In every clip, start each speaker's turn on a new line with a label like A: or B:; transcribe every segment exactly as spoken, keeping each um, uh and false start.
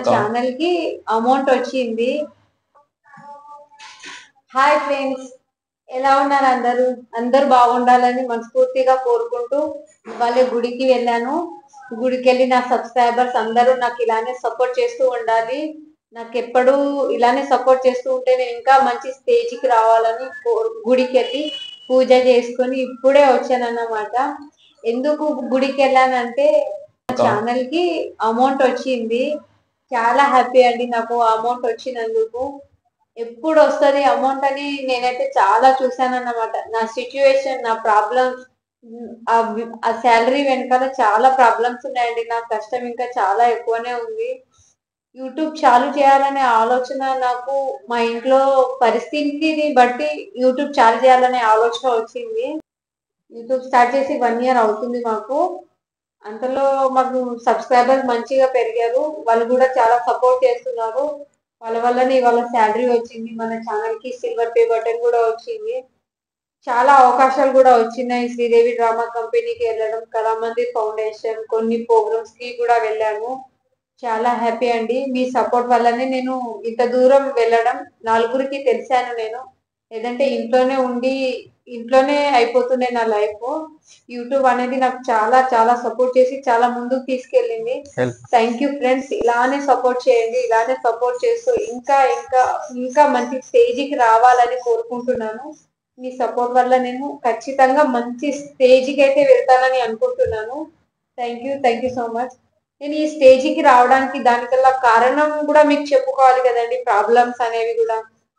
A: Channel కి amount వచ్చింది. Hi friends, ఎలా ఉన్నారు అందరూ? అందరూ బాగుండాలని మనస్ఫూర్తిగా కోరుకుంటూ ఇవాళ గుడికి వెళ్ళాను. గుడికి వెళ్ళి నా సబ్స్క్రైబర్స్ అందరూ నాకు ఇలానే సపోర్ట్ చేస్తూ ఉండాలి. నాకు ఎప్పుడు ఇలానే సపోర్ట్ చేస్తూ ఉంటే నేను ఇంకా మంచి స్టేజ్కి రావాలని గుడికి వెళ్ళి పూజ చేసుకొని ఇప్పుడే వచ్చానన్నమాట. ఎందుకు గుడికి వెళ్ళానంటే ఛానల్ కి అమౌంట్ వచ్చింది. చాలా హ్యాపీ అండి నాకు అమౌంట్ వచ్చినందుకు. ఎప్పుడు వస్తుంది అమౌంట్ అని నేనైతే చాలా చూసాను అన్నమాట. నా సిచ్యువేషన్, నా ప్రాబ్లమ్స్, ఆ శాలరీ వెనకాల చాలా ప్రాబ్లమ్స్ ఉన్నాయండి. నా కష్టం ఇంకా చాలా ఎక్కువనే ఉంది. యూట్యూబ్ చాలు చేయాలనే ఆలోచన నాకు మా ఇంట్లో పరిస్థితిని బట్టి యూట్యూబ్ చాలు చేయాలనే ఆలోచన వచ్చింది. యూట్యూబ్ స్టార్ట్ చేసి వన్ ఇయర్ అవుతుంది మాకు. అంతలో మాకు సబ్స్క్రైబర్స్ మంచిగా పెరిగారు. వాళ్ళు కూడా చాలా సపోర్ట్ చేస్తున్నారు. వాళ్ళ వల్లనే ఇవాళ శాలరీ వచ్చింది. మన ఛానల్ కి సిల్వర్ పే బటన్ కూడా వచ్చింది. చాలా అవకాశాలు కూడా వచ్చినాయి. శ్రీదేవి డ్రామా కంపెనీకి వెళ్ళడం, కళామందిర్ ఫౌండేషన్, కొన్ని ప్రోగ్రామ్స్ కి కూడా వెళ్ళాను. చాలా హ్యాపీ అండి. మీ సపోర్ట్ వల్లనే నేను ఇంత దూరం వెళ్ళడం, నలుగురికి తెలిసాను నేను. లేదంటే ఇంట్లోనే ఉండి ఇంట్లోనే అయిపోతుండే నా లైఫ్. యూట్యూబ్ అనేది నాకు చాలా చాలా సపోర్ట్ చేసి చాలా ముందుకు తీసుకెళ్ళింది. Thank you friends. ఇలానే సపోర్ట్ చేయండి. ఇలానే సపోర్ట్ చేస్తూ ఇంకా ఇంకా ఇంకా మంచి స్టేజ్కి రావాలని కోరుకుంటున్నాను. మీ సపోర్ట్ వల్ల నేను ఖచ్చితంగా మంచి స్టేజ్కి అయితే వెళ్తానని అనుకుంటున్నాను. Thank you thank you so much. నేను ఈ స్టేజ్కి రావడానికి దానికల్లా కారణం కూడా మీకు చెప్పుకోవాలి కదండి. ప్రాబ్లమ్స్ అనేవి కూడా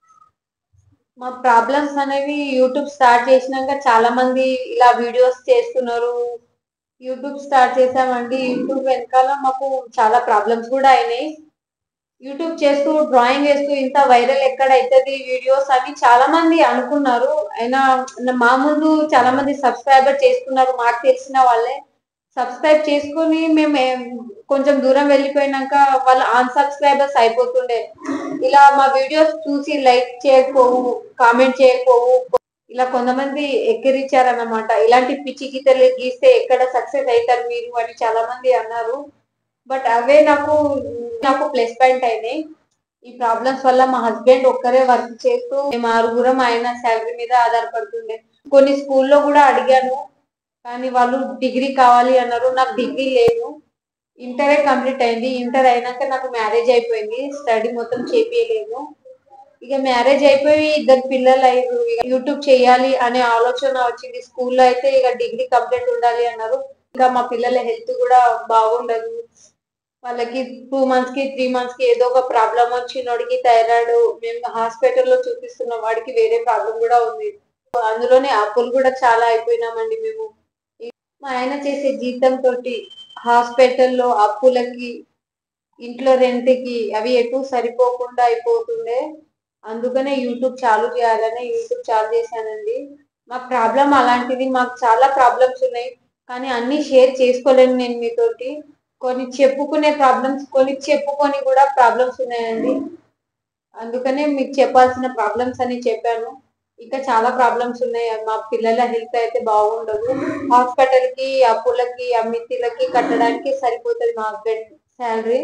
A: మా ప్రాబ్లమ్స్ అనేవి యూట్యూబ్ స్టార్ట్ చేసినాక చాలా మంది ఇలా వీడియోస్ చేస్తున్నారు. యూట్యూబ్ స్టార్ట్ చేసామండి. యూట్యూబ్ వెనకాల మాకు చాలా ప్రాబ్లమ్స్ కూడా అయినాయి. యూట్యూబ్ చేస్తూ డ్రాయింగ్ వేస్తూ ఇంత వైరల్ ఎక్కడ అవుతుంది వీడియోస్ అని చాలా మంది అనుకున్నారు. అయినా మా ముందు చాలా మంది సబ్స్క్రైబర్ చేసుకున్నారు. మాకు తెలిసిన వాళ్ళే సబ్స్క్రైబ్ చేసుకుని మేము కొంచెం దూరం వెళ్ళిపోయినాక వాళ్ళు అన్సబ్స్క్రైబర్స్ అయిపోతుండే. ఇలా మా వీడియోస్ చూసి లైక్ చేయకపోవు, కామెంట్ చేయకపోవు, ఇలా కొంతమంది ఎక్కిరిచ్చారన్నమాట. ఇలాంటి పిచ్చి గీతలు గీస్తే ఎక్కడ సక్సెస్ అవుతారు మీరు అని చాలా మంది అన్నారు. బట్ అవే నాకు నాకు ప్లస్ పాయింట్ అయినాయి. ఈ ప్రాబ్లమ్స్ వల్ల మా హస్బెండ్ ఒక్కరే వర్క్ చేస్తూ మేము ఆరుగురం ఆయన శాలరీ మీద ఆధారపడుతుండే. కొన్ని స్కూల్లో కూడా అడిగాను, కానీ వాళ్ళు డిగ్రీ కావాలి అన్నారు. నాకు డిగ్రీ లేదు. ఇంటరే కంప్లీట్ అయింది. ఇంటర్ అయినాక నాకు మ్యారేజ్ అయిపోయింది. స్టడీ మొత్తం చేపియలేదు. ఇక మ్యారేజ్ అయిపోయి ఇద్దరు పిల్లలు అయ్యారు. యూట్యూబ్ చేయాలి అనే ఆలోచన వచ్చింది. స్కూల్లో అయితే ఇక డిగ్రీ కంప్లీట్ ఉండాలి అన్నారు. ఇంకా మా పిల్లల హెల్త్ కూడా బాగుండదు. వాళ్ళకి టూ మంత్స్ కి త్రీ మంత్స్ కి ఏదో ఒక ప్రాబ్లం వచ్చినోడికి థైరాయిడ్, మేము హాస్పిటల్లో చూపిస్తున్న వాడికి వేరే ప్రాబ్లం కూడా ఉంది. అందులోనే అప్పులు కూడా చాలా అయిపోయినామండి మేము. మా ఆయన చేసే జీతం తోటి హాస్పిటల్లో అప్పులకి, ఇంట్లో రెంట్కి అవి ఎటు సరిపోకుండా అయిపోతుండే. అందుకనే యూట్యూబ్ చాలు చేయాలని యూట్యూబ్ చాలు చేశానండి. మా ప్రాబ్లం అలాంటిది. మాకు చాలా ప్రాబ్లమ్స్ ఉన్నాయి, కానీ అన్ని షేర్ చేసుకోలేను నేను మీతోటి. కొన్ని చెప్పుకునే ప్రాబ్లమ్స్, కొన్ని చెప్పుకొని కూడా ప్రాబ్లమ్స్ ఉన్నాయండి. అందుకనే మీకు చెప్పాల్సిన ప్రాబ్లమ్స్ అని చెప్పాను. ఇంకా చాలా ప్రాబ్లమ్స్ ఉన్నాయి. మా పిల్లల హెల్త్ అయితే బాగుండదు. హాస్పిటల్ కి, అప్పులకి, అమ్మితిలకి కట్టడానికి సరిపోతుంది మా హస్బెండ్ శాలరీ.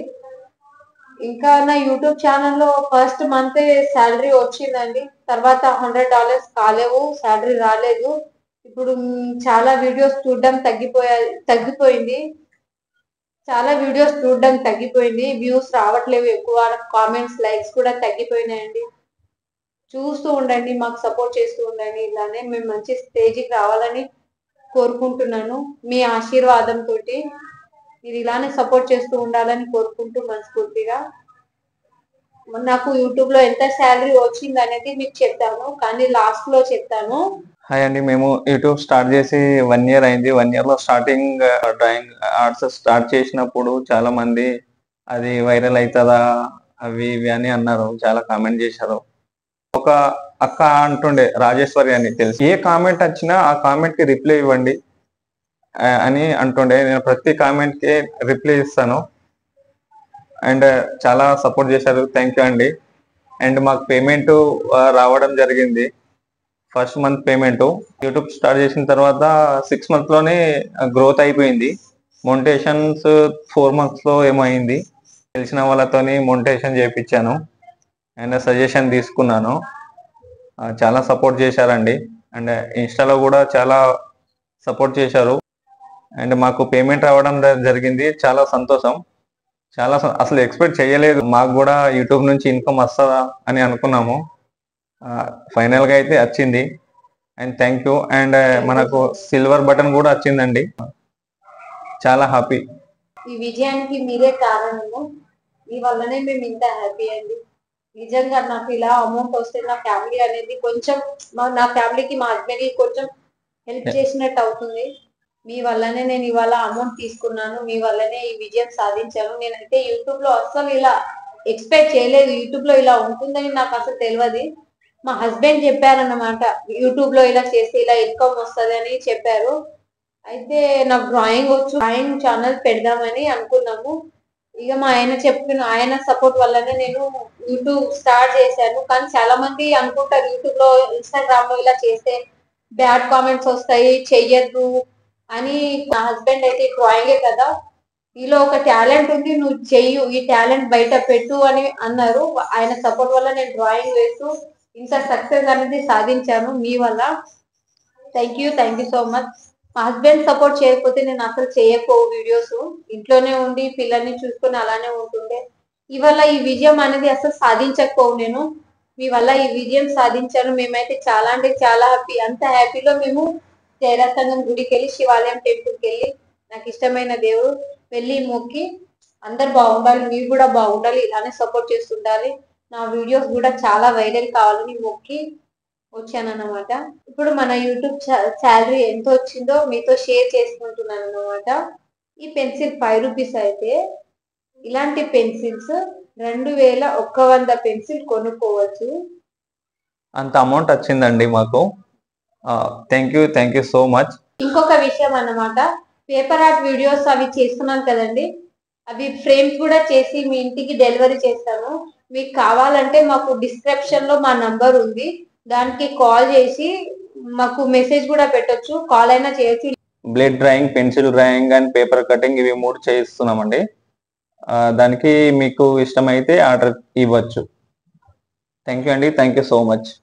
A: ఇంకా నా యూట్యూబ్ ఛానల్లో ఫస్ట్ మంత్ శాలరీ వచ్చిందండి. తర్వాత హండ్రెడ్ డాలర్స్ కాలేవు, శాలరీ రాలేదు. ఇప్పుడు చాలా వీడియోస్ చూడడం తగ్గిపోయా తగ్గిపోయింది చాలా వీడియోస్ చూడడం తగ్గిపోయింది. వ్యూస్ రావట్లేవు ఎక్కువ. కామెంట్స్, లైక్స్ కూడా తగ్గిపోయినాయండి. చూస్తూ ఉండండి, మాకు సపోర్ట్ చేస్తూ ఉండండి. ఇలానే మేము మంచి స్టేజ్కి రావాలని కోరుకుంటున్నాను. మీ ఆశీర్వాదంతో మీరు ఇలానే సపోర్ట్ చేస్తూ ఉండాలని కోరుకుంటూ మనస్ఫూర్తిగా. నాకు యూట్యూబ్ లో ఎంత శాలరీ వచ్చింది అనేది మీకు చెప్తాను, కానీ లాస్ట్ లో చెప్తాను.
B: హాయ్ అండి, మేము యూట్యూబ్ స్టార్ట్ చేసి వన్ ఇయర్ అయింది. వన్ ఇయర్ లో స్టార్టింగ్ డ్రాయింగ్ ఆర్ట్స్ స్టార్ట్ చేసినప్పుడు చాలా మంది అది వైరల్ అవుతుందా అవి ఇవి అని అన్నారు. చాలా కామెంట్ చేశారు. ఒక అక్క అంటుండే, రాజేశ్వరి అని తెలుసు, ఏ కామెంట్ వచ్చినా ఆ కామెంట్ కి రిప్లై ఇవ్వండి అని అంటుండే. నేను ప్రతి కామెంట్ కి రిప్లై ఇస్తాను. అండ్ చాలా సపోర్ట్ చేశారు. థ్యాంక్ యూ అండి. అండ్ మాకు పేమెంట్ రావడం జరిగింది. First month payment YouTube start చేసిన తర్వాత సిక్స్ మంత్స్ లోనే గ్రోత్ అయిపోయింది. మోనిటైజేషన్స్ ఫోర్ మంత్స్ లో ఏమో అయింది. తెలిసిన వాళ్ళతోని మోనిటైజేషన్ చేయించాను అండ్ సజెషన్ తీసుకున్నాను. ఆ, చాలా సపోర్ట్ చేశారండి. అండ్ ఇన్స్టాలో కూడా చాలా సపోర్ట్ చేశారు. అండ్ మాకు పేమెంట్ రావడం జ- జరిగింది. చాలా సంతోషం. చాలా స- అసలు ఎక్స్పెక్ట్ చేయలేదు. మాకు కూడా యూట్యూబ్ నుంచి ఇన్కమ్ వస్తుందా అని అనుకున్నాము. ఫైనల్ గా అయితే వచ్చింది. And thank you. అండ్ మనకు సిల్వర్ బటన్ కూడా వచ్చిందండి. చాలా హ్యాపీ.
A: ఈ విజయానికి మీరే కారణము. మీ వల్లనే మేము ఇంత హ్యాపీ అండి. నిజంగా నాకు ఇలా అమౌంట్ వస్తే నా ఫ్యామిలీ అనేది కొంచెం మా- నా ఫ్యామిలీకి మా హస్బెండ్ కి కొంచెం హెల్ప్ చేసినట్టు అవుతుంది. మీ వల్లనే నేను ఇవాళ అమౌంట్ తీసుకున్నాను. మీ వల్లనే ఈ విజయం సాధించాను. నేనైతే యూట్యూబ్ లో అస్సలు ఇలా ఎక్స్పెక్ట్ చేయలేదు. యూట్యూబ్ లో ఇలా ఉంటుందని నాకు అసలు తెలియదు. మా హస్బెండ్ చెప్పారన్నమాట, యూట్యూబ్ లో ఇలా చేస్తే ఇలా ఇన్కమ్ వస్తుంది అని చెప్పారు. అయితే నాకు డ్రాయింగ్ వచ్చు, డ్రాయింగ్ ఛానల్ పెడదామని అనుకున్నాము. ఇక మా ఆయన చెప్పిన ఆయన సపోర్ట్ వల్లనే నేను యూట్యూబ్ స్టార్ట్ చేశాను. కానీ చాలా మంది అనుకుంటారు యూట్యూబ్ లో ఇన్స్టాగ్రామ్ లో ఇలా చేస్తే బ్యాడ్ కామెంట్స్ వస్తాయి, చెయ్యొద్దు అని. నా హస్బెండ్ అయితే డ్రాయింగే కదా, ఈలో ఒక టాలెంట్ ఉంది, నువ్వు చెయ్యు, ఈ టాలెంట్ బయట పెట్టు అని అన్నారు. ఆయన సపోర్ట్ వల్ల నేను డ్రాయింగ్ వేస్తూ ఇంత సక్సెస్ అనేది సాధించాను మీ వల్ల. Thank you thank you so much. మా హస్బెండ్ సపోర్ట్ చేయకపోతే నేను అసలు చేయకపోవు వీడియోస్. ఇంట్లోనే ఉండి పిల్లల్ని చూసుకొని అలానే ఉంటుండే. ఇవాళ ఈ విజయం అనేది అసలు సాధించకపోవు నేను. మీ వల్ల ఈ విజయం సాధించాను. మేమైతే చాలా అంటే చాలా హ్యాపీ. అంత హ్యాపీలో మేము జయరాసంగం గుడికి వెళ్ళి, శివాలయం టెంపుల్కి వెళ్ళి, నాకు ఇష్టమైన దేవుడు వెళ్ళి మొక్కి, అందరు బాగుండాలి, మీరు కూడా బాగుండాలి, ఇలానే సపోర్ట్ చేస్తుండాలి, నా వీడియోస్ కూడా చాలా వైరల్ కావాలని మొక్కి వచ్చానన్నమాట. ఇప్పుడు మన యూట్యూబ్ శాలరీ ఎంత వచ్చిందో మీతో షేర్ చేసుకుంటున్నాను అన్నమాట. ఈ పెన్సిల్ ఫైవ్ రూపీస్ అయితే ఇలాంటి పెన్సిల్స్ రెండు వేల ఒక్క వంద పెన్సిల్ కొనుక్కోవచ్చు.
B: అంత అమౌంట్ వచ్చిందండి మాకు. Thank you thank you so much.
A: ఇంకొక విషయం అన్నమాట, పేపర్ ఆర్ట్ వీడియోస్ అవి చేస్తున్నాను కదండి, అవి ఫ్రేమ్స్ కూడా చేసి మీ ఇంటికి డెలివరీ చేస్తాను. మీకు కావాలంటే మాకు డిస్క్రిప్షన్ లో మా నంబర్ ఉంది, దానికి కాల్ చేసి మాకు మెసేజ్ కూడా పెట్టొచ్చు, కాల్ అయినా చేయొచ్చు.
B: Blade drawing, pencil drawing and paper cutting ఇవి మూడు చేయిస్తున్నామండి. ఆ, దానికి మీకు ఇష్టమైతే ఆర్డర్ ఇవ్వచ్చు. థ్యాంక్ యూ అండి. Thank you so much.